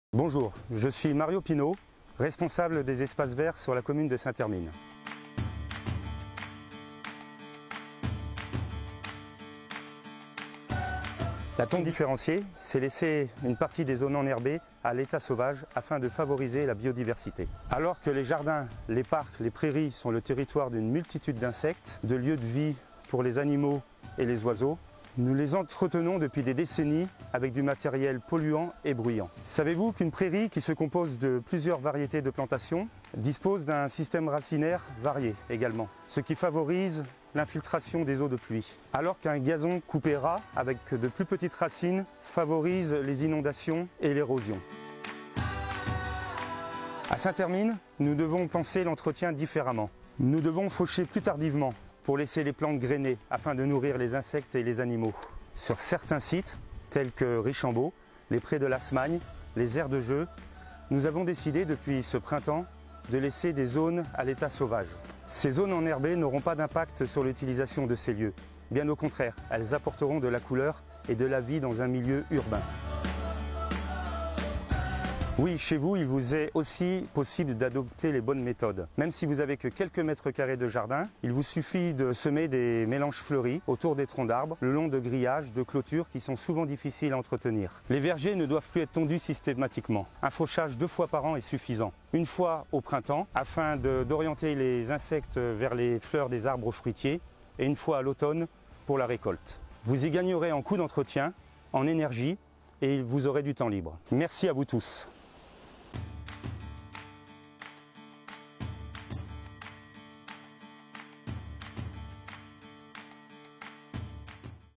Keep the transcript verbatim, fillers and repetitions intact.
Bonjour, je suis Mario Pinault, responsable des espaces verts sur la commune de Saint-Hermine. La tonte différenciée, c'est laisser une partie des zones enherbées à l'état sauvage afin de favoriser la biodiversité. Alors que les jardins, les parcs, les prairies sont le territoire d'une multitude d'insectes, de lieux de vie pour les animaux et les oiseaux, nous les entretenons depuis des décennies avec du matériel polluant et bruyant. Savez-vous qu'une prairie qui se compose de plusieurs variétés de plantations dispose d'un système racinaire varié également, ce qui favorise l'infiltration des eaux de pluie, alors qu'un gazon coupé ras avec de plus petites racines favorise les inondations et l'érosion. À Saint-Hermine, nous devons penser l'entretien différemment. Nous devons faucher plus tardivement pour laisser les plantes grainer afin de nourrir les insectes et les animaux. Sur certains sites, tels que Richambault, les prés de l'Asmagne, les aires de jeu, nous avons décidé depuis ce printemps de laisser des zones à l'état sauvage. Ces zones enherbées n'auront pas d'impact sur l'utilisation de ces lieux. Bien au contraire, elles apporteront de la couleur et de la vie dans un milieu urbain. Oui, chez vous, il vous est aussi possible d'adopter les bonnes méthodes. Même si vous avez que quelques mètres carrés de jardin, il vous suffit de semer des mélanges fleuris autour des troncs d'arbres, le long de grillages, de clôtures qui sont souvent difficiles à entretenir. Les vergers ne doivent plus être tondus systématiquement. Un fauchage deux fois par an est suffisant. Une fois au printemps, afin d'orienter les insectes vers les fleurs des arbres fruitiers, et une fois à l'automne pour la récolte. Vous y gagnerez en coût d'entretien, en énergie, et vous aurez du temps libre. Merci à vous tous.